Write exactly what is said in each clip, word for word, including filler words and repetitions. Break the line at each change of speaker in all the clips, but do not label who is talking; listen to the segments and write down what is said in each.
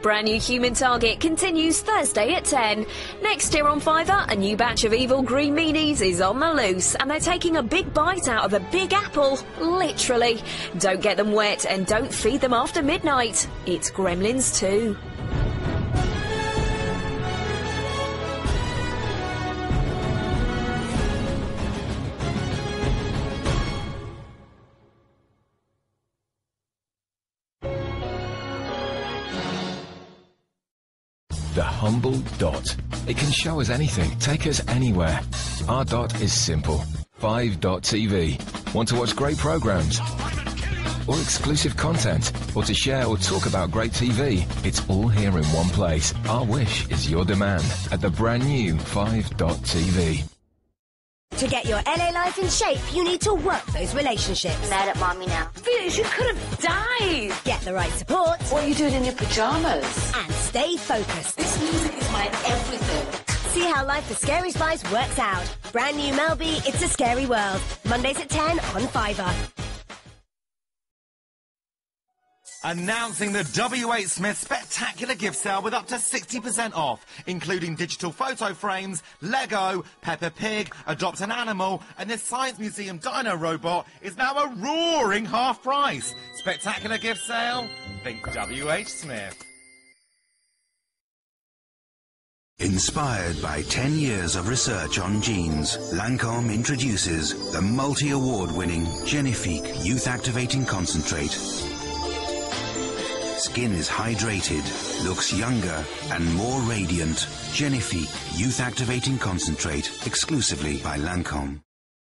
Brand new Human Target continues Thursday at ten. Next year on Fiverr, a new batch of evil green meanies is on the loose, and they're taking a big bite out of a big apple, literally. Don't get them wet and don't feed them after midnight. It's Gremlins two.
The humble dot. It can show us anything, take us anywhere. Our dot is simple. five dot T V. Want to watch great programs? Or exclusive content? Or to share or talk about great T V? It's all here in one place. Our wish is your demand at the brand new five dot T V.
To get your L A life in shape, you need to work those relationships.
Mad at mommy now.
Felix, you could have died. Get the right support.
What are you doing in your pajamas?
And stay focused.
This music is my everything.
See how Life for Scary Spice works out. Brand new Mel B, It's a Scary World. Mondays at ten on Fiverr.
Announcing the W H Smith spectacular gift sale with up to sixty percent off, including digital photo frames, Lego, Peppa Pig, Adopt an Animal, and this Science Museum dino robot is now a roaring half price. Spectacular gift sale? Think W H Smith.
Inspired by ten years of research on genes, Lancome introduces the multi-award-winning Genifique Youth Activating Concentrate. Skin is hydrated, looks younger and more radiant. Genifique Youth Activating Concentrate, exclusively by Lancome.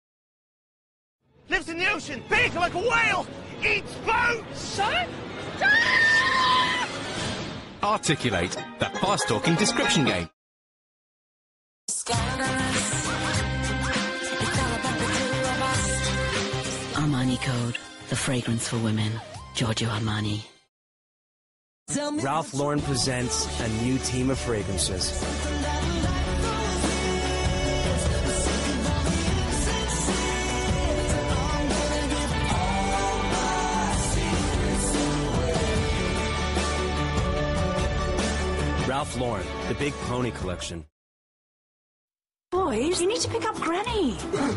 Lives in the ocean, big like a whale, eats boats, son! Ah!
Articulate, that fast-talking description game.
Armani Code, the fragrance for women. Giorgio Armani.
Ralph Lauren presents a new team of fragrances. Ralph Lauren, the Big Pony Collection.
Boys, you need to pick up Granny.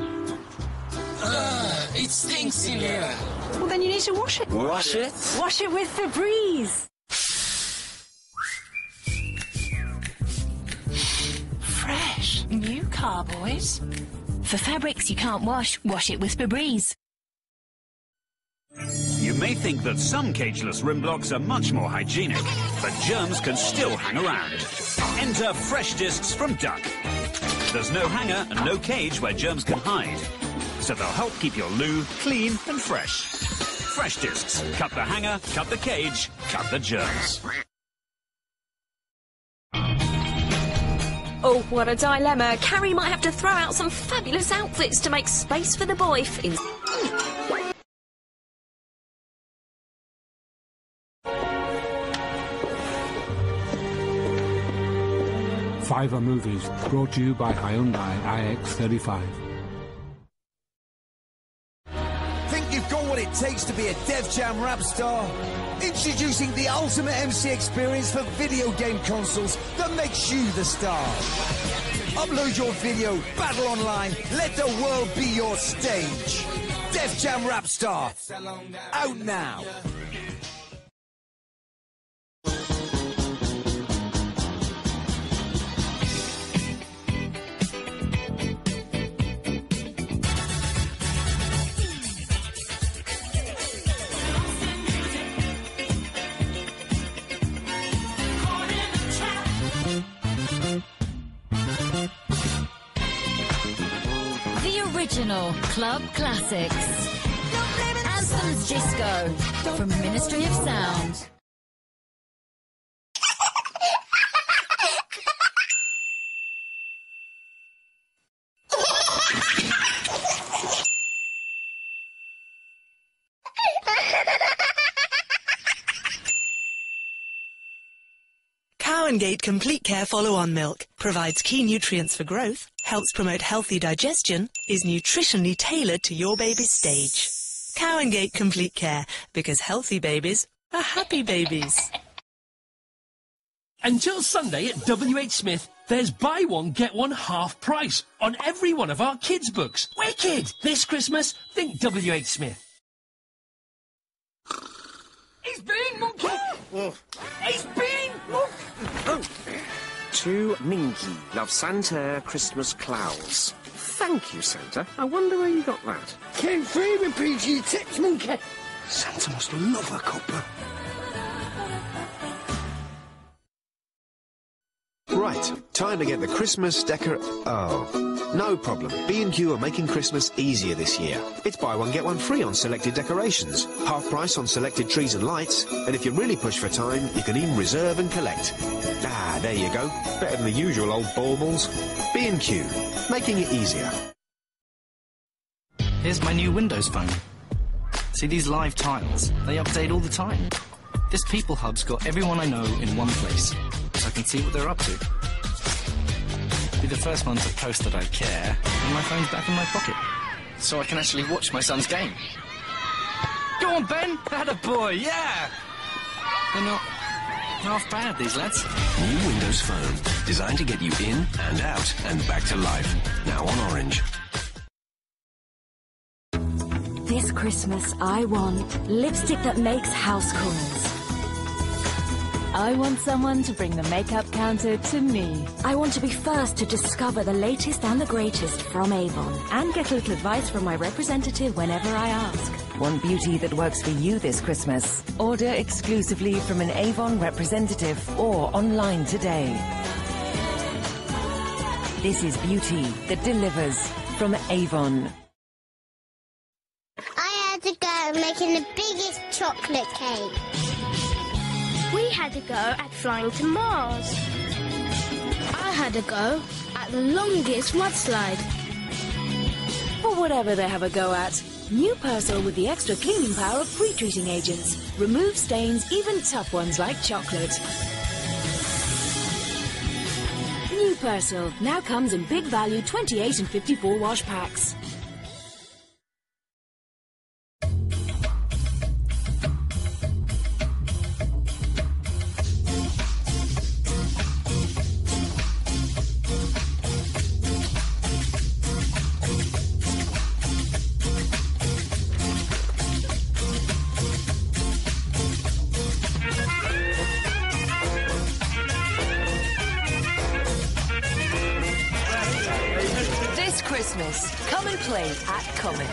Uh, it stinks in here.
Well, then you need to wash it.
Wash it?
Wash it with Febreze. Fresh. New car, boys.
For fabrics you can't wash, wash it with Febreze.
You may think that some cageless rim blocks are much more hygienic, but germs can still hang around. Enter Fresh Discs from Duck. There's no hanger and no cage where germs can hide, so they'll help keep your loo clean and fresh. Fresh Discs. Cut the hanger, cut the cage, cut the germs.
Oh, what a dilemma. Carrie might have to throw out some fabulous outfits to make space for the boyf. In
Fiverr Movies, brought to you by Hyundai i X thirty-five.
Think you've got what it takes to be a Def Jam rap star? Introducing the ultimate M C experience for video game consoles that makes you the star. Upload your video, battle online, let the world be your stage. Def Jam Rap Star, out now.
The original Club Classics. Anthems Disco from Ministry of Sound.
Cow and Gate Complete Care Follow-On Milk provides key nutrients for growth, helps promote healthy digestion, is nutritionally tailored to your baby's stage. Cow and Gate Complete Care, because healthy babies are happy babies.
Until Sunday at W H Smith, there's buy one, get one half price on every one of our kids' books. Wicked! This Christmas, think W H Smith.
He's been, monkey! He's been, monkey!
To Minky, love Santa Christmas clouds. Thank you, Santa. I wonder where you got that.
Came free with P G tips, monkey.
Santa must love a copper.
Right, time to get the Christmas decor... Oh, no problem. B and Q are making Christmas easier this year. It's buy one, get one free on selected decorations, half price on selected trees and lights, and if you really push for time, you can even reserve and collect. Ah, there you go. Better than the usual old baubles. B and Q, making it easier.
Here's my new Windows Phone. See these live tiles? They update all the time. This People Hub's got everyone I know in one place, so I can see what they're up to. Be the first one to post that I care, and my phone's back in my pocket, so I can actually watch my son's game. Go on, Ben! Atta boy, yeah! They're not half bad, these lads.
New Windows Phone, designed to get you in and out and back to life. Now on Orange.
This Christmas, I want lipstick that makes house calls. I want someone to bring the makeup counter to me. I want to be first to discover the latest and the greatest from Avon and get a little advice from my representative whenever I ask.
Want beauty that works for you this Christmas? Order exclusively from an Avon representative or online today. This is beauty that delivers from Avon.
I had to go making the biggest chocolate cake.
We had a go at flying to Mars. I had a go at the longest mudslide.
Or whatever they have a go at. New Persil with the extra cleaning power of pre-treating agents. Remove stains, even tough ones like chocolate. New Persil now comes in big value twenty-eight and fifty-four wash packs.
Come and play at Comet.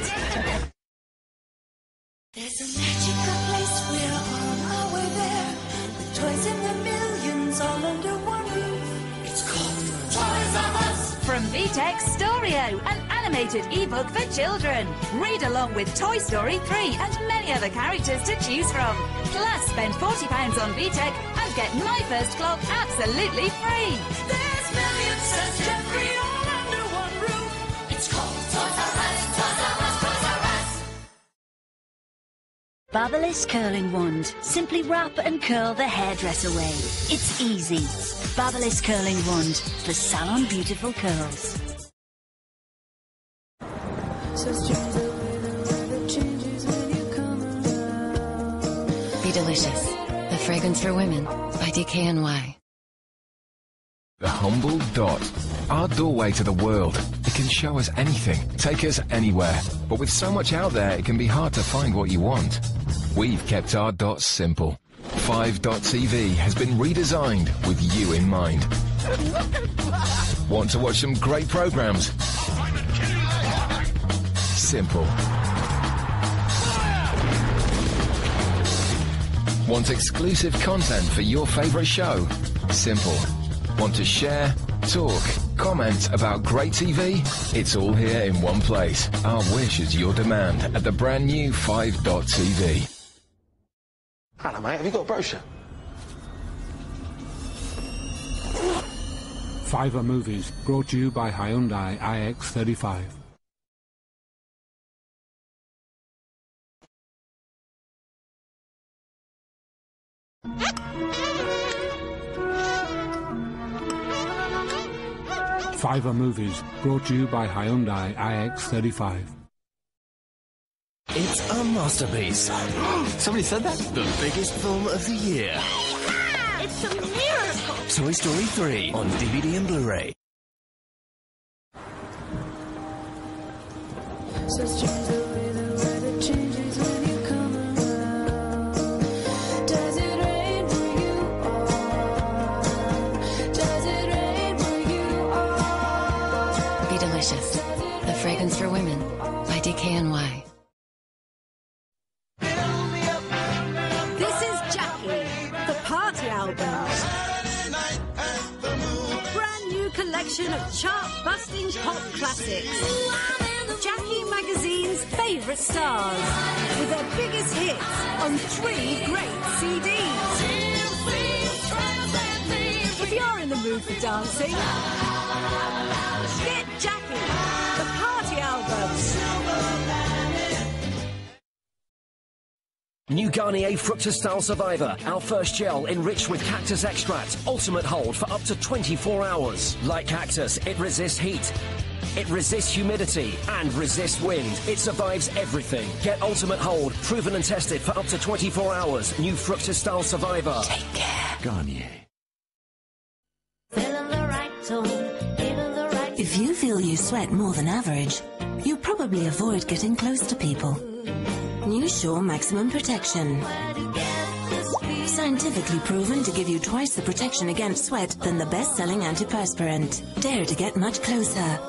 There's a magical place, we're on our way there. With toys in the millions all under one roof. It's called Toys R Us.
From VTech Storio, an animated ebook for children. Read along with Toy Story three and many other characters to choose from. Plus, spend forty pounds on VTech and get My First Clock absolutely free.
There's millions, says Jeffrey, all under one roof. It's called Toys R Us, Toys R Us, Toys R Us.
Bubbleless curling wand. Simply wrap and curl the hairdress away. It's easy. Bubbleless curling wand for salon beautiful curls.
Be delicious. The fragrance for women by D K N Y.
The humble dot. Our doorway to the world. It can show us anything, take us anywhere. But with so much out there, it can be hard to find what you want. We've kept our dots simple. five dot T V has been redesigned with you in mind. Want to watch some great programs? Simple. Want exclusive content for your favourite show? Simple. Want to share, talk, comment about great T V? It's all here in one place. Our wish is your demand at the brand new five dot T V.
Hello, mate. Have you got a brochure?
Fiverr Movies, brought to you by Hyundai i X thirty-five. Fiverr Movies, brought to you by Hyundai i X thirty-five.
It's a masterpiece.
Somebody said that?
The biggest film of the year.
It's a miracle.
Toy Story three on D V D and Blu-ray.
So strange the way the weather changes when you come around. Does it rain where you are? Does it rain where you are?
Be Delicious. The fragrance for women by D K N Y.
This is Jackie, the party album. Brand new collection of chart-busting pop classics. Jackie Magazine's favourite stars, with their biggest hits on three great C Ds. If you're in the mood for dancing, get Jackie, the party album.
New Garnier Fructus Style Survivor, our first gel enriched with cactus extract. Ultimate hold for up to twenty-four hours. Like cactus, it resists heat. It resists humidity and resists wind. It survives everything. Get ultimate hold, proven and tested for up to twenty-four hours. New Fructus Style Survivor. Take care. Garnier.
If you feel you sweat more than average, you probably avoid getting close to people. New Shore Maximum Protection. Scientifically proven to give you twice the protection against sweat than the best-selling antiperspirant. Dare to get much closer.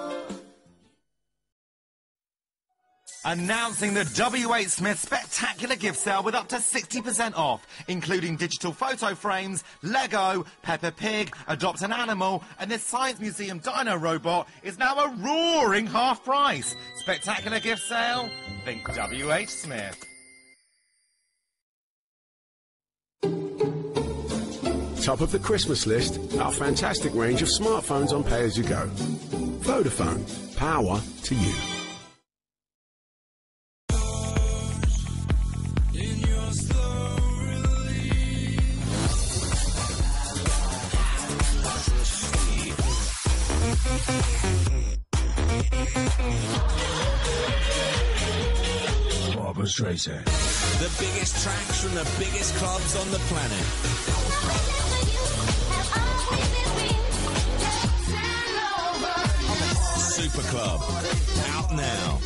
Announcing the W H Smith spectacular gift sale with up to sixty percent off, including digital photo frames, Lego, Peppa Pig, Adopt an Animal, and this Science Museum dino robot is now a roaring half price. Spectacular gift sale? Think W H Smith.
Top of the Christmas list, our fantastic range of smartphones on pay-as-you-go. Vodafone, power to you.
Barbra Streisand. The biggest tracks from the biggest clubs on the planet. Super Club. Out now.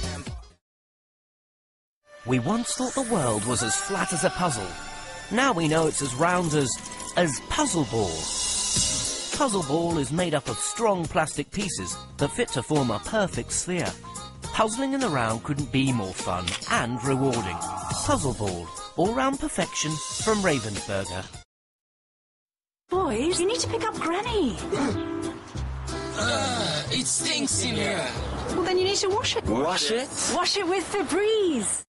We once thought the world was as flat as a puzzle. Now we know it's as round as... as Puzzle Ball. Puzzle Ball is made up of strong plastic pieces that fit to form a perfect sphere. Puzzling in the round couldn't be more fun and rewarding. Puzzle Ball, all-round perfection from Ravensburger.
Boys, you need to pick up Granny.
Uh, it stinks in here.
Well, then you need to wash it.
Wash it?
Wash it with Febreze.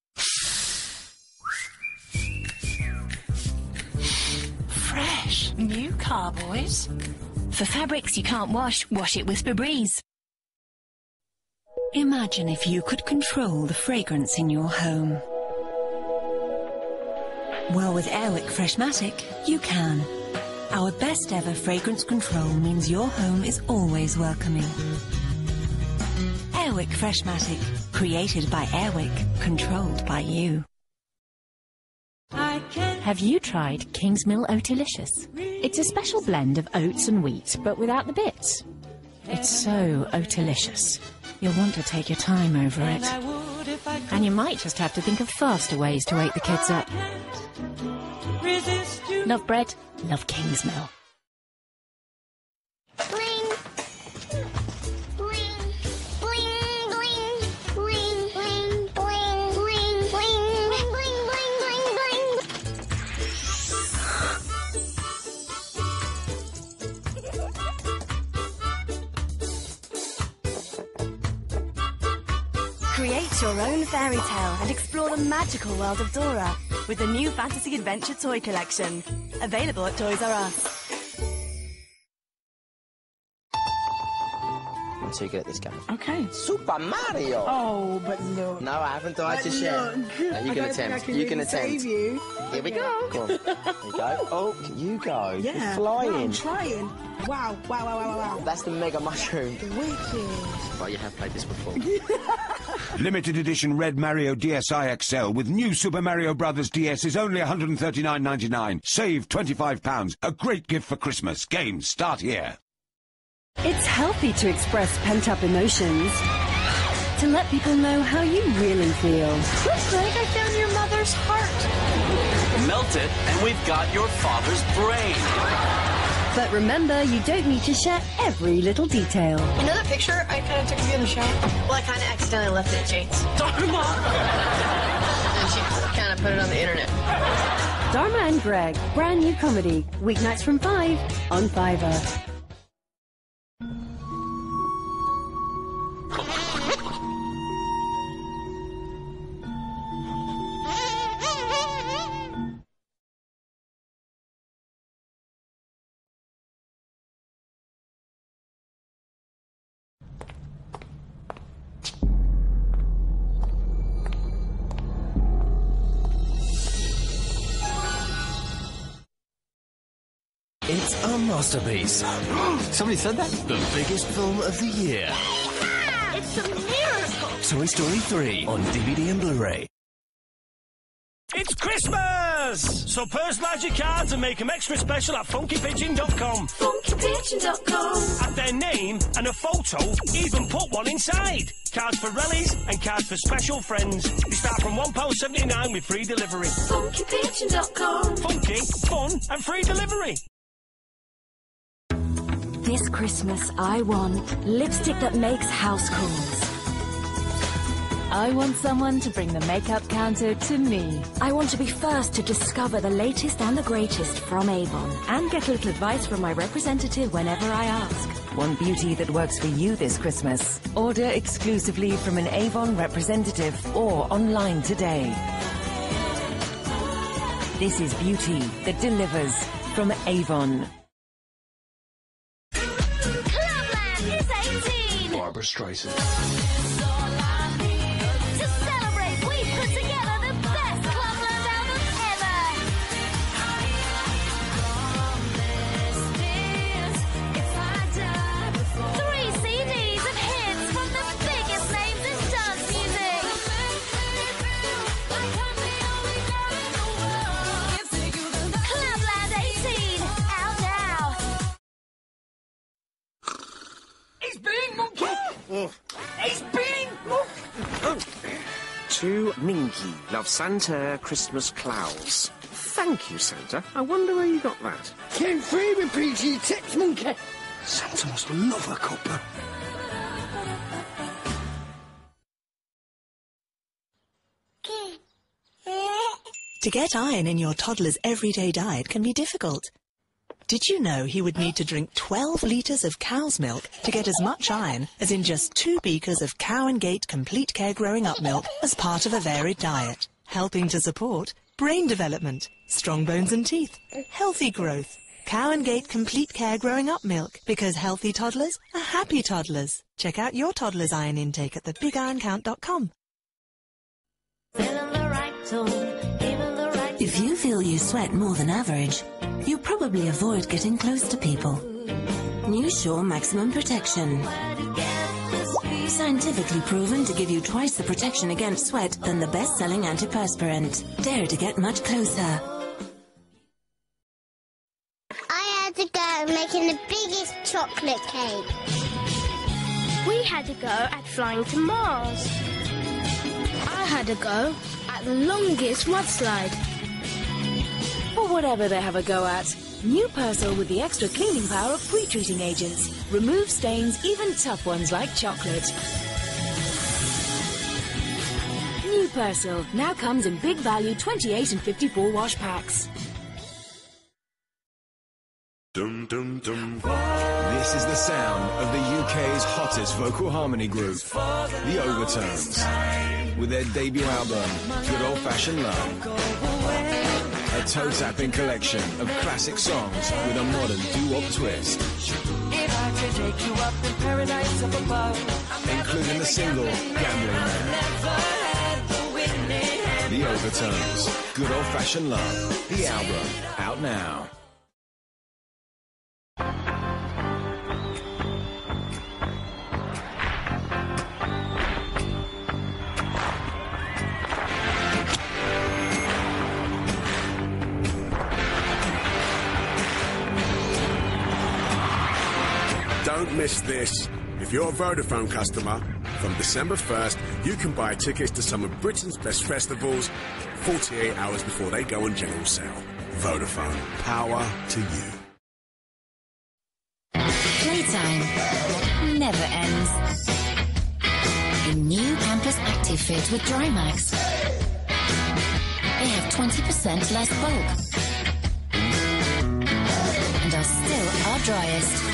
Fresh. New car, boys. For fabrics you can't wash, wash it with Febreze.
Imagine if you could control the fragrance in your home. Well, with Airwick Freshmatic, you can. Our best ever fragrance control means your home is always welcoming. Airwick Freshmatic, created by Airwick, controlled by you.
Have you tried Kingsmill Oatalicious? It's a special blend of oats and wheat, but without the bits. It's so Oatalicious. You'll want to take your time over it. And you might just have to think of faster ways to wake the kids up. Love bread, love Kingsmill.
Create your own fairy tale and explore the magical world of Dora with the new Fantasy Adventure toy collection. Available at Toys R Us.
I'm too good at this game.
Okay.
Super Mario!
Oh, but no.
No, I haven't died
But
just yet.
look,
No, you
I
can
don't
attempt.
think I can
you
really
can attempt.
save you.
Here we go. Go on. There you go. Oh, you go.
Yeah.
You're flying.
No, I'm trying. Wow, wow, wow, wow, wow.
That's the mega mushroom.
Wicked.
But you have played this before.
Limited edition Red Mario D S i X L with new Super Mario Brothers D S is only one hundred thirty-nine ninety-nine. Save twenty-five pounds. A great gift for Christmas. Games start here.
It's healthy to express pent-up emotions. To let people know how you really feel.
Looks like I found your mother's heart.
Melt it, and we've got your father's brain.
But remember, you don't need to share every little detail.
You know that picture I kind of took of you in the shower? Well, I kind of accidentally left it at Jane's. Dharma! And she kind of put it on the internet.
Dharma and Greg, brand new comedy. Weeknights from five on Fiverr.
It's a masterpiece.
Somebody said that?
The biggest film of the year.
Ah, it's a miracle!
Toy Story three on D V D and Blu-ray.
It's Christmas! So personalise your cards and make them extra special at funky pigeon dot com.
funky pigeon dot com.
Add their name and a photo, even put one inside. Cards for rallies and cards for special friends. They start from one pound seventy-nine with free delivery.
funky pigeon dot com.
Funky, fun and free delivery.
This Christmas, I want lipstick that makes house calls.
I want someone to bring the makeup counter to me.
I want to be first to discover the latest and the greatest from Avon and get a little advice from my representative whenever I ask.
Want beauty that works for you this Christmas? Order exclusively from an Avon representative or online today. This is beauty that delivers from Avon.
Clubland is eighteen!
Barbara Streisand.
To celebrate, we've put together the best Clubland album ever! Three C Ds of hits from the biggest names in dance music! Clubland eighteen, out now!
He's being monkey! He's being monkey!
To Minky, love Santa Christmas clouds. Thank you, Santa. I wonder where you got that.
Came free with P G Tips, monkey!
Santa must love a copper.
To get iron in your toddler's everyday diet can be difficult. Did you know he would need to drink twelve litres of cow's milk to get as much iron as in just two beakers of Cow and Gate Complete Care Growing Up milk as part of a varied diet, helping to support brain development, strong bones and teeth, healthy growth. Cow and Gate Complete Care Growing Up milk, because healthy toddlers are happy toddlers. Check out your toddler's iron intake at the big iron count dot com.
If you feel you sweat more than average, you probably avoid getting close to people. New Shore Maximum Protection. Scientifically proven to give you twice the protection against sweat than the best-selling antiperspirant. Dare to get much closer.
I had to go making the biggest chocolate cake. We had to go at flying to Mars. I had to go at the longest mudslide.
Or whatever they have a go at. New Persil with the extra cleaning power of pre-treating agents. Remove stains, even tough ones like chocolate. New Persil now comes in big value twenty-eight and fifty-four wash packs.
Dum, dum, dum. This is the sound of the U K's hottest vocal harmony group, the Overtones, with their debut album, Good Old Fashioned Love. A toe-tapping collection of classic songs with a modern doo-wop twist.
If I could take you up in paradise up above,
including the single Gambling Man. The Overtones, Good Old Fashioned Love, the album, out now.
Don't miss this. If you're a Vodafone customer, from December first, you can buy tickets to some of Britain's best festivals forty-eight hours before they go on general sale. Vodafone. Power to you.
Playtime never ends. In new Pampers Active Fit with Dry Max. They have twenty percent less bulk. And are still our driest.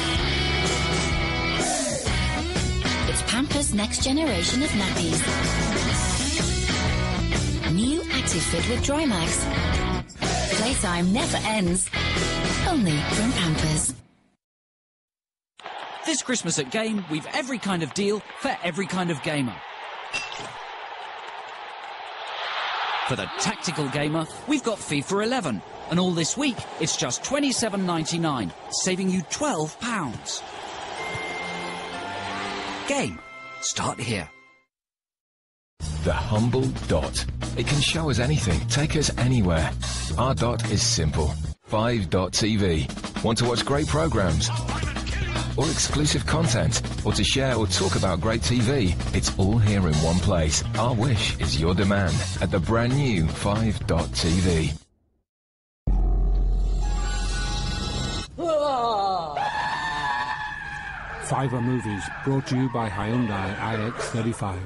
It's Pampers' next generation of nappies. New Active Fit with Dry Max. Playtime never ends. Only from Pampers.
This Christmas at Game, we've every kind of deal for every kind of gamer. For the tactical gamer, we've got FIFA eleven. And all this week, it's just twenty-seven ninety-nine, saving you twelve pounds. Game. Start here.
The humble dot. It can show us anything, take us anywhere. Our dot is simple. five dot T V. Want to watch great programs? Or exclusive content? Or to share or talk about great T V? It's all here in one place. Our wish is your demand at the brand new five dot T V.
Fiverr Movies, brought to you by Hyundai i X thirty-five.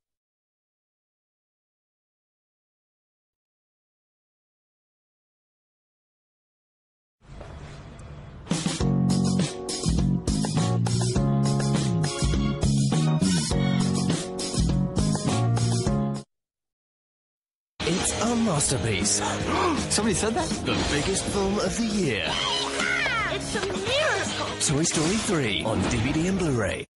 It's a masterpiece.
Somebody said that?
The biggest film of the year.
It's a miracle!
Toy Story three on D V D and Blu-ray.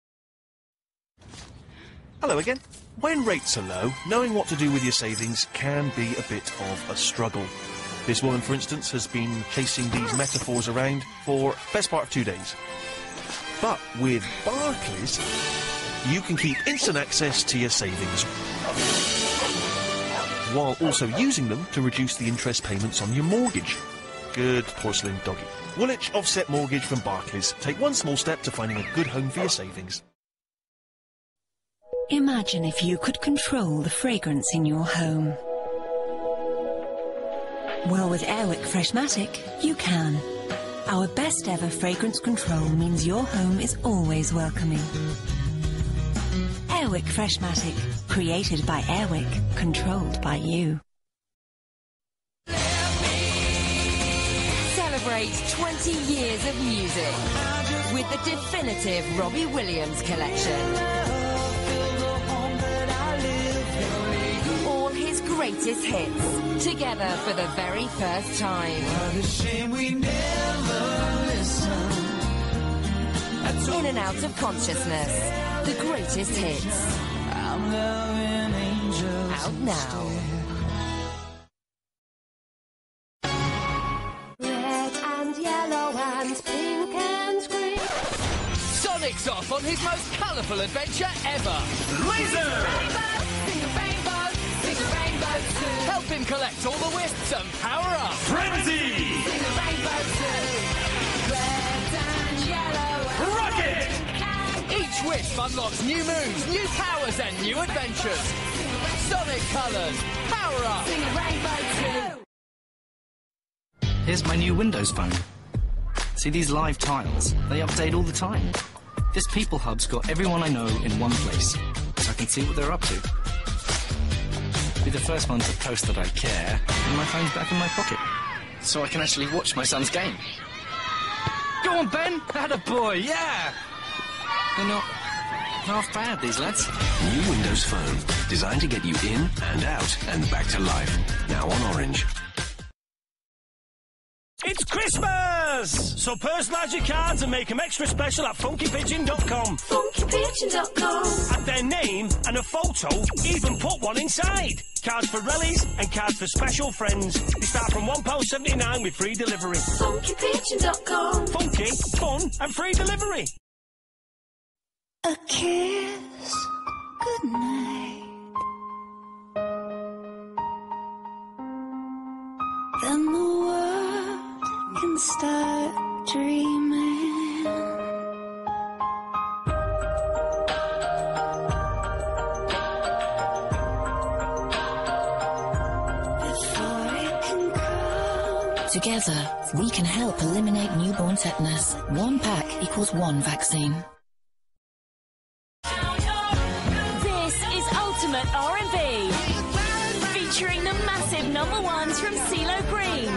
Hello again. When rates are low, knowing what to do with your savings can be a bit of a struggle. This woman, for instance, has been chasing these metaphors around for best part of two days. But with Barclays, you can keep instant access to your savings, while also using them to reduce the interest payments on your mortgage. Good porcelain doggy. Woolwich Offset Mortgage from Barclays. Take one small step to finding a good home for your savings.
Imagine if you could control the fragrance in your home. Well, with Airwick Freshmatic, you can. Our best ever fragrance control means your home is always welcoming. Airwick Freshmatic, created by Airwick, controlled by you.
Celebrate twenty years of music with the definitive Robbie Williams collection. All his greatest hits, together for the very first time. In and out of consciousness, the greatest hits. Out now.
Sonic's off on his most colourful adventure ever. Laser! Rainbow, sing a rainbow, sing a rainbow too. Help him collect all the wisps and power up. Frenzy! Sing a rainbow too. Red and yellow and rocket! Each wisp unlocks new moves, new powers and new adventures. Sonic colours, power up. Sing a rainbow too.
Here's my new Windows Phone. See these live tiles? They update all the time. This People Hub's got everyone I know in one place, so I can see what they're up to. Be the first one to post that I care, and my phone's back in my pocket, so I can actually watch my son's game. Go on, Ben! Atta boy, yeah! They're not half bad, these lads.
New Windows Phone, designed to get you in and out and back to life. Now on Orange.
It's Christmas! So personalise your cards and make them extra special at funky pigeon dot com.
funky pigeon dot com.
Add their name and a photo, even put one inside. Cards for rallies and cards for special friends. They start from one pound seventy-nine with free delivery.
funky pigeon dot com.
Funky, fun and free delivery.
A kiss, good night. Then the world can start dreaming.
Together, we can help eliminate newborn tetanus. One pack equals one vaccine.
This is Ultimate R and B, featuring the massive number ones from CeeLo Green,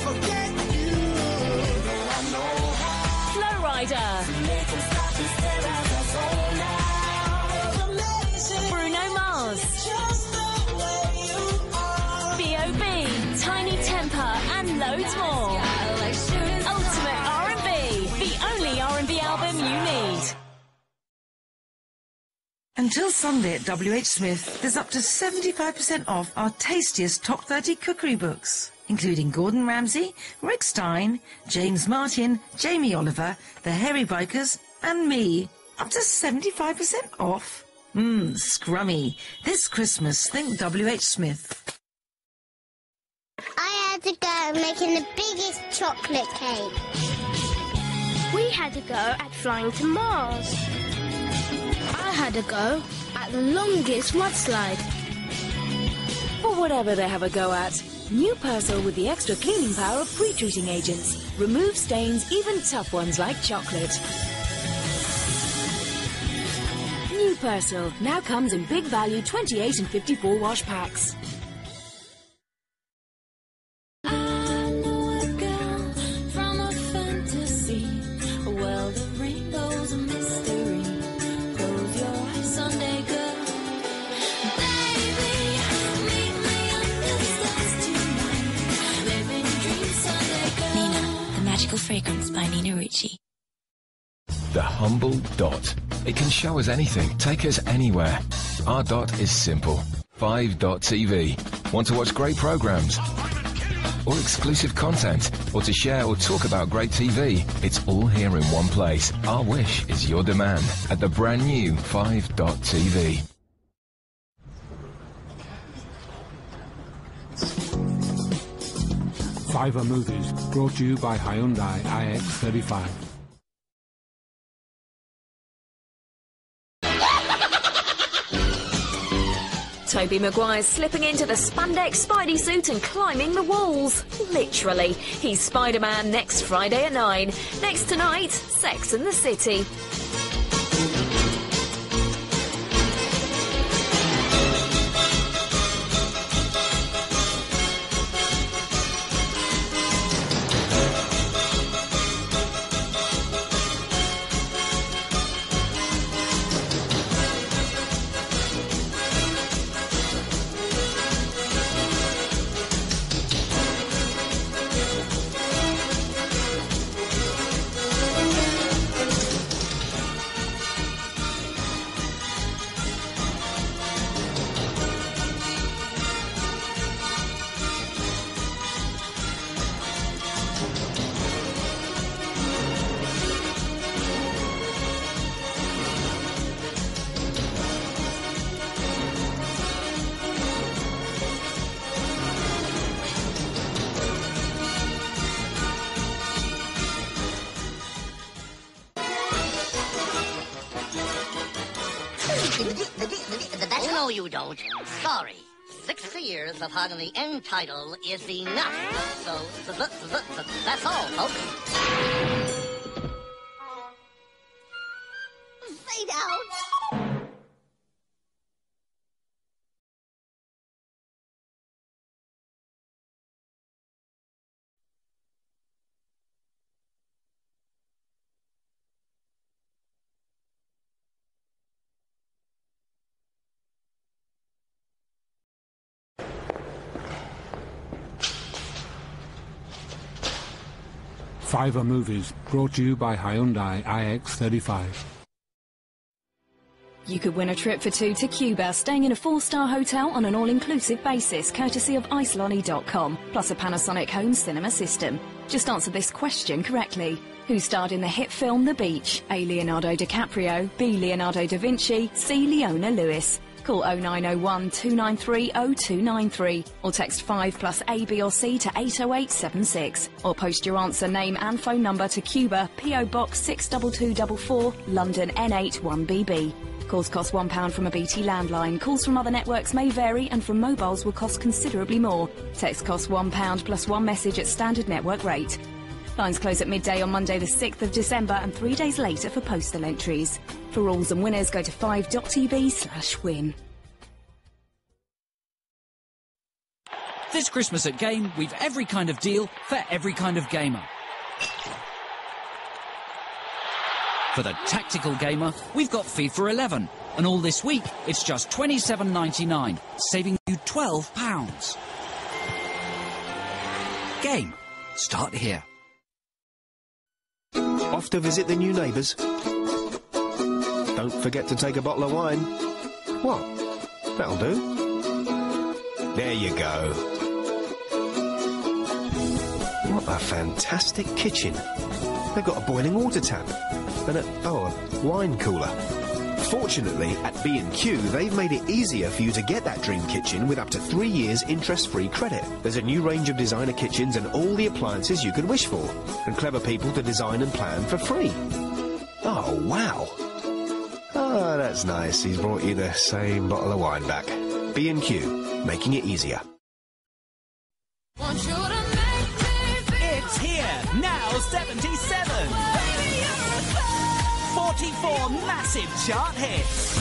Flow Rider, Bruno Mars, B O B, Tiny Temper, and loads more. Ultimate R and B, the only R and B album you need.
Until Sunday at W H Smith, there's up to seventy-five percent off our tastiest top thirty cookery books, including Gordon Ramsay, Rick Stein, James Martin, Jamie Oliver, the Hairy Bikers, and me. Up to seventy-five percent off? Mmm, scrummy. This Christmas, think W H Smith.
I had to go at making the biggest chocolate cake. We had to go at flying to Mars. I had to go at the longest mudslide.
Or whatever they have a go at. New Persil with the extra cleaning power of pre-treating agents. Remove stains, even tough ones like chocolate. New Persil now comes in big value twenty-eight and fifty-four wash packs.
Fragrance by Nina Ricci.
The humble dot. It can show us anything, take us anywhere. Our dot is simple. five dot T V. Want to watch great programs? Or exclusive content? Or to share or talk about great T V? It's all here in one place. Our wish is your demand at the brand new five dot T V.
Fiver Movies, brought to you by Hyundai i X thirty-five.
Tobey Maguire's slipping into the spandex Spidey suit and climbing the walls. Literally. He's Spider-Man next Friday at nine. Next tonight, Sex and the City.
No, you don't. Sorry. Sixty years of hugging the end title is enough. So, th th th th that's all, folks. Fade out.
Fiver Movies, brought to you by Hyundai i X thirty-five.
You could win a trip for two to Cuba, staying in a four-star hotel on an all-inclusive basis, courtesy of ice lolly dot com, plus a Panasonic home cinema system. Just answer this question correctly. Who starred in the hit film The Beach? A. Leonardo DiCaprio, B. Leonardo da Vinci, C. Leona Lewis.
Call oh nine oh one, two nine three, oh two nine three or text five plus A, B or C to eight oh eight seven six or post your answer, name and phone number to Cuba, P O Box six two two four four, London N eight one B B. Calls cost one pound from a B T landline. Calls from other networks may vary and from mobiles will cost considerably more. Text costs one pound plus one message at standard network rate. Lines close at midday on Monday the sixth of December and three days later for postal entries. For rules and winners, go to five dot T V slash win.
This Christmas at Game, we've every kind of deal for every kind of gamer. For the tactical gamer, we've got FIFA eleven. And all this week, it's just twenty-seven ninety-nine, saving you twelve pounds. Game. Start here.
Off to visit the new neighbours. Don't forget to take a bottle of wine. What? That'll do. There you go. What a fantastic kitchen. They've got a boiling water tap and a, oh, a wine cooler. Fortunately, at B and Q, they've made it easier for you to get that dream kitchen with up to three years interest-free credit. There's a new range of designer kitchens and all the appliances you could wish for, and clever people to design and plan for free. Oh, wow. Oh, that's nice. He's brought you the same bottle of wine back. B and Q, making it easier.
It's here, now seventy-seven. forty-four massive chart hits.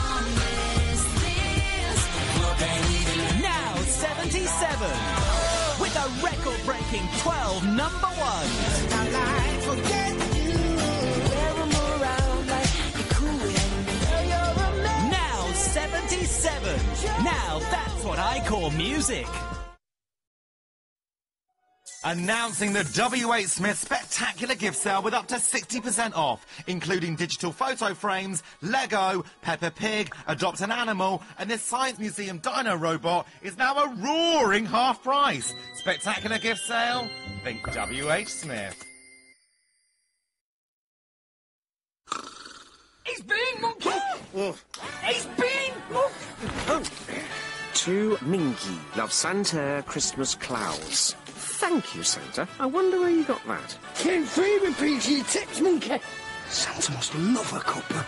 Now seventy-seven. With a record-breaking twelve number ones. Now seventy-seven. Now that's what I call music.
Announcing the W H Smith spectacular gift sale with up to sixty percent off, including digital photo frames, Lego, Peppa Pig, Adopt an Animal, and this Science Museum dino robot is now a roaring half price. Spectacular gift sale? Think W H Smith.
He's being monkey! He's being monkey!
To Minky, love Santa Christmas clouds. Thank you, Santa. I wonder where you got that.
Can free repeat your text, monkey?
Santa must love a copper.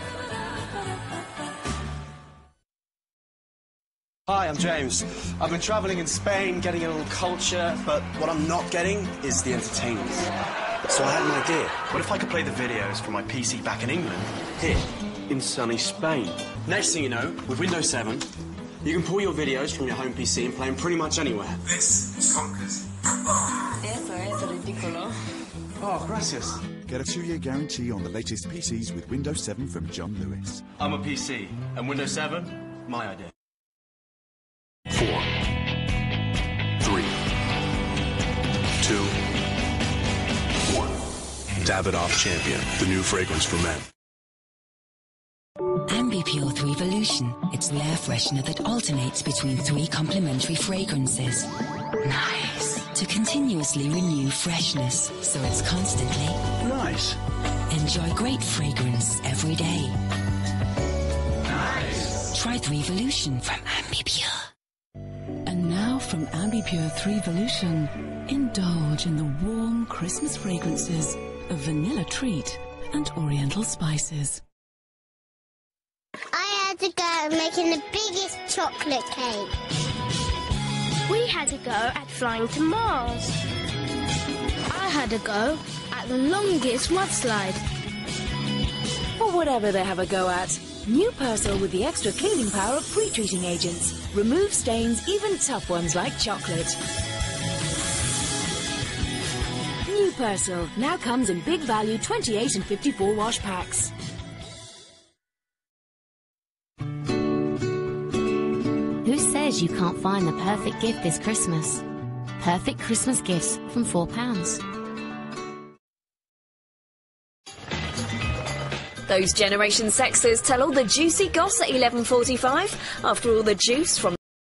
Hi, I'm James. I've been travelling in Spain, getting a little culture, but what I'm not getting is the entertainment. So I had an idea. What if I could play the videos from my P C back in England, here, in sunny Spain? Next thing you know, with Windows seven, you can pull your videos from your home P C and play them pretty much anywhere.
This is Conkers.
Eso es ridículo.
Oh, gracias.
Get a two-year guarantee on the latest P Cs with Windows seven from John Lewis.
I'm a P C, and Windows seven, my idea.
Four. Three. Two. One. Davidoff Champion, the new fragrance for men.
Ambipure three Volution. It's the air freshener that alternates between three complementary fragrances. Nice. To continuously renew freshness, so it's constantly
nice.
Enjoy great fragrance every day.
Nice.
Try three Volution from Ambipure.
And now from Ambipure three Volution, indulge in the warm Christmas fragrances of Vanilla Treat and Oriental Spices.
I had to go at making the biggest chocolate cake. We had to go at flying to Mars. I had to go at the longest mudslide.
Or whatever they have a go at. New Persil with the extra cleaning power of pre-treating agents. Remove stains, even tough ones like chocolate. New Persil now comes in big value twenty-eight and fifty-four wash packs.
Who says you can't find the perfect gift this Christmas? Perfect Christmas gifts from four pounds.
Those Generation Sexers tell all the juicy goss at eleven forty-five. After all, the juice from